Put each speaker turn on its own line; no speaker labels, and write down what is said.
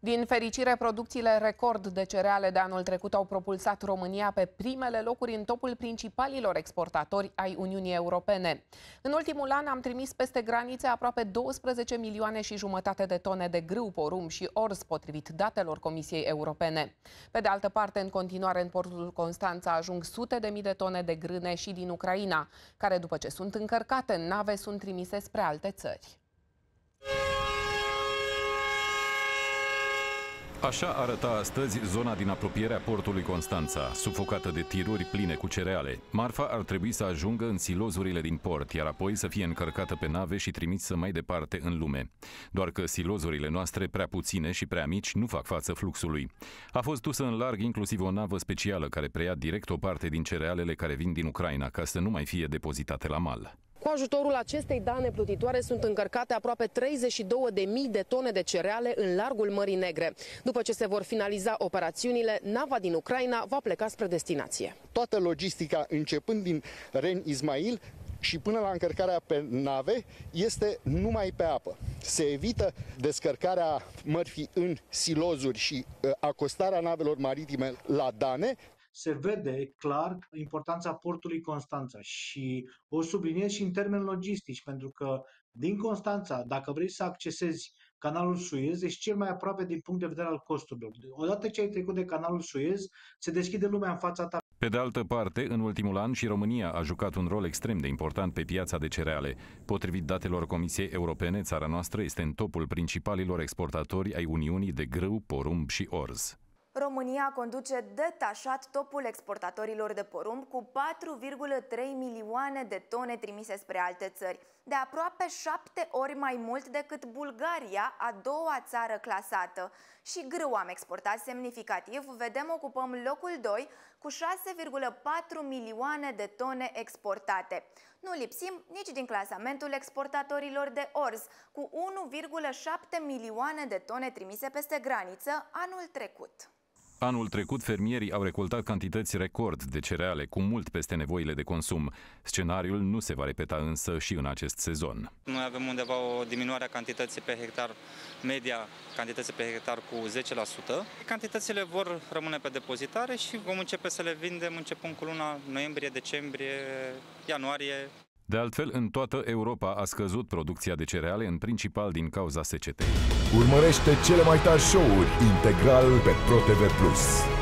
Din fericire, producțiile record de cereale de anul trecut au propulsat România pe primele locuri în topul principalilor exportatori ai Uniunii Europene. În ultimul an am trimis peste granițe aproape 12 milioane și jumătate de tone de grâu, porumb și orz, potrivit datelor Comisiei Europene. Pe de altă parte, în continuare în portul Constanța ajung sute de mii de tone de grâne și din Ucraina, care după ce sunt încărcate în nave sunt trimise spre alte țări.
Așa arăta astăzi zona din apropierea portului Constanța, sufocată de tiruri pline cu cereale. Marfa ar trebui să ajungă în silozurile din port, iar apoi să fie încărcată pe nave și trimisă mai departe în lume. Doar că silozurile noastre, prea puține și prea mici, nu fac față fluxului. A fost dusă în larg inclusiv o navă specială care preia direct o parte din cerealele care vin din Ucraina, ca să nu mai fie depozitate la mal.
Cu ajutorul acestei dane plutitoare sunt încărcate aproape 32.000 de tone de cereale în largul Mării Negre. După ce se vor finaliza operațiunile, nava din Ucraina va pleca spre destinație.
Toată logistica, începând din Ren Ismail și până la încărcarea pe nave, este numai pe apă. Se evită descărcarea mărfii în silozuri și acostarea navelor maritime la dane.
Se vede clar importanța portului Constanța și o subliniez și în termeni logistici, pentru că din Constanța, dacă vrei să accesezi canalul Suez, ești cel mai aproape din punct de vedere al costurilor. Odată ce ai trecut de canalul Suez, se deschide lumea în fața ta.
Pe de altă parte, în ultimul an și România a jucat un rol extrem de important pe piața de cereale. Potrivit datelor Comisiei Europene, țara noastră este în topul principalilor exportatori ai Uniunii de grâu, porumb și orz.
România conduce detașat topul exportatorilor de porumb cu 4,3 milioane de tone trimise spre alte țări, de aproape 7 ori mai mult decât Bulgaria, a doua țară clasată. Și grâu am exportat semnificativ, vedem ocupăm locul 2 cu 6,4 milioane de tone exportate. Nu lipsim nici din clasamentul exportatorilor de orz, cu 1,7 milioane de tone trimise peste graniță anul trecut.
Anul trecut, fermierii au recoltat cantități record de cereale, cu mult peste nevoile de consum. Scenariul nu se va repeta însă și în acest sezon.
Noi avem undeva o diminuare a cantității pe hectar, media cantității pe hectar cu 10%. Cantitățile vor rămâne pe depozitare și vom începe să le vindem începând cu luna noiembrie, decembrie, ianuarie.
De altfel, în toată Europa a scăzut producția de cereale, în principal din cauza secetei.
Urmărește cele mai tari show-uri integral pe ProTV+.